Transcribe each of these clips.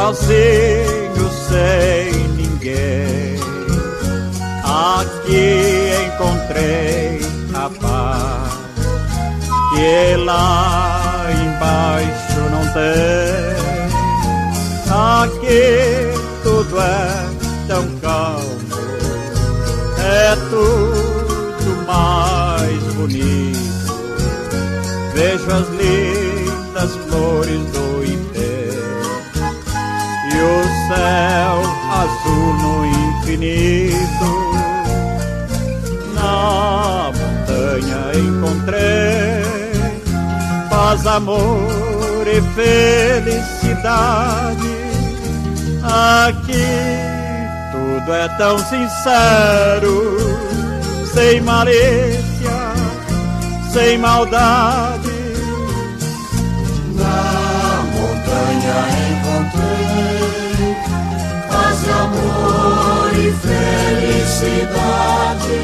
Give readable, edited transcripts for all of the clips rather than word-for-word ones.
sozinho, sem ninguém. Aqui encontrei a paz que lá embaixo não tem. Aqui tudo é tão calmo, é tudo mais bonito. Vejo as lindas flores do Ipê e o céu azul no infinito. Na montanha encontrei paz, amor e felicidade. Aqui tudo é tão sincero, sem malícia, sem maldade. Na montanha encontrei paz, amor e felicidade.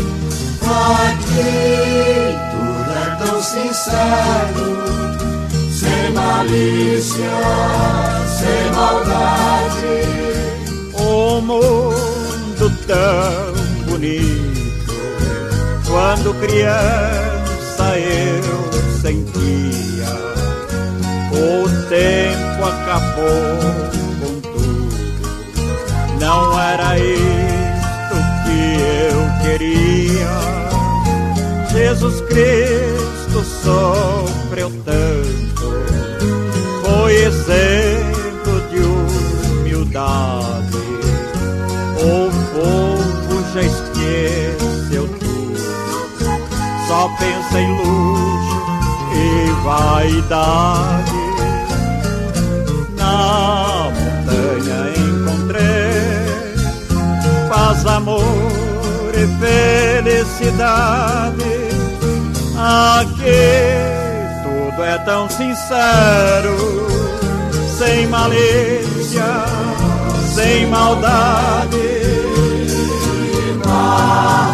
Aqui tudo é tão sincero, sem malícia, sem maldade. O mundo tão bonito, quando criança eu sentia. O tempo acabou com tudo, não era isto que eu queria. Jesus Cristo sofreu tanto, foi exemplo de humildade. O povo já esqueceu tudo, só pensa em luxo e vaidade. Na montanha encontrei paz, amor e felicidade. Aqui tudo é tão sincero, sem malícia, sem maldade.